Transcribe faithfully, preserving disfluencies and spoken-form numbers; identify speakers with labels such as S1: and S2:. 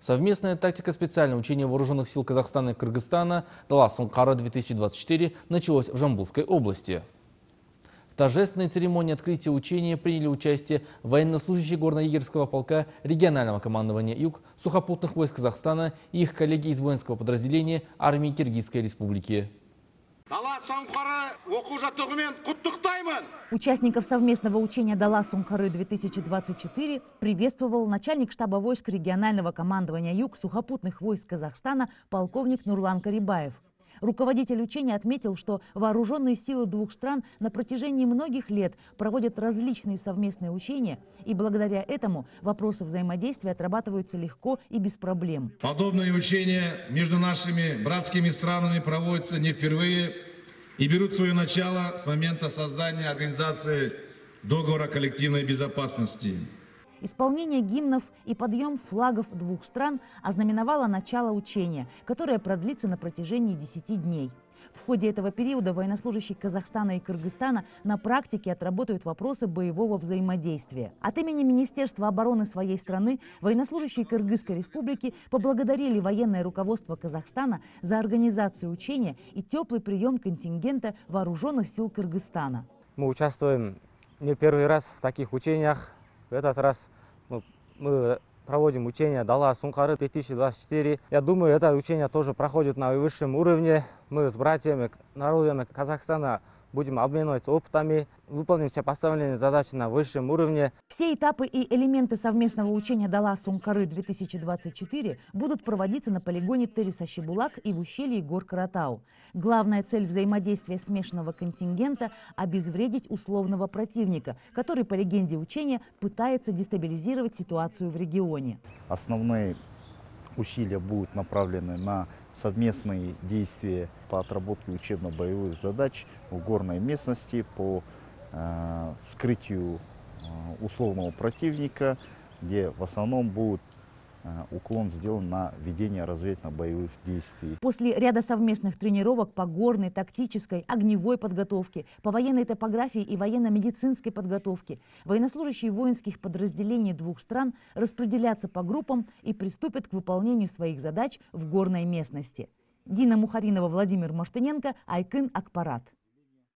S1: Совместная тактика специального учения вооруженных сил Казахстана и Кыргызстана «Дала-Сұңқары две тысячи двадцать четыре» началось в Жамбылской области. В торжественной церемонии открытия учения приняли участие военнослужащие горно-егерского полка регионального командования Юг сухопутных войск Казахстана и их коллеги из воинского подразделения армии Киргизской республики.
S2: Участников совместного учения «Дала-Сұңқары две тысячи двадцать четыре» приветствовал начальник штаба войск регионального командования Юг сухопутных войск Казахстана полковник Нурлан Карибаев. Руководитель учения отметил, что вооруженные силы двух стран на протяжении многих лет проводят различные совместные учения, и благодаря этому вопросы взаимодействия отрабатываются легко и без проблем.
S3: Подобные учения между нашими братскими странами проводятся не впервые и берут свое начало с момента создания Организации договора коллективной безопасности.
S2: Исполнение гимнов и подъем флагов двух стран ознаменовало начало учения, которое продлится на протяжении десяти дней. В ходе этого периода военнослужащие Казахстана и Кыргызстана на практике отработают вопросы боевого взаимодействия. От имени Министерства обороны своей страны военнослужащие Кыргызской республики поблагодарили военное руководство Казахстана за организацию учения и теплый прием контингента вооруженных сил Кыргызстана.
S4: Мы участвуем не первый раз в таких учениях. В этот раз мы проводим учение «Дала-Сұңқары две тысячи двадцать четыре». Я думаю, это учение тоже проходит на высшем уровне. Мы с братьями, народами Казахстана будем обмениваться опытами, выполним все поставленные задачи на высшем уровне.
S2: Все этапы и элементы совместного учения «Дала-Сұңқары две тысячи двадцать четыре» будут проводиться на полигоне Терес-Ащыбулак и в ущелье гор Каратау. Главная цель взаимодействия смешанного контингента – обезвредить условного противника, который, по легенде учения, пытается дестабилизировать ситуацию в регионе.
S5: Основные усилия будут направлены на совместные действия по отработке учебно-боевых задач в горной местности, по э, вскрытию э, условного противника, где в основном будет э, уклон сделан на ведение разведывательно-боевых действий.
S2: После ряда совместных тренировок по горной, тактической, огневой подготовке, по военной топографии и военно-медицинской подготовке, военнослужащие воинских подразделений двух стран распределятся по группам и приступят к выполнению своих задач в горной местности. Дина Мухаринова, Владимир Маштыненко, Айкын Акпарат.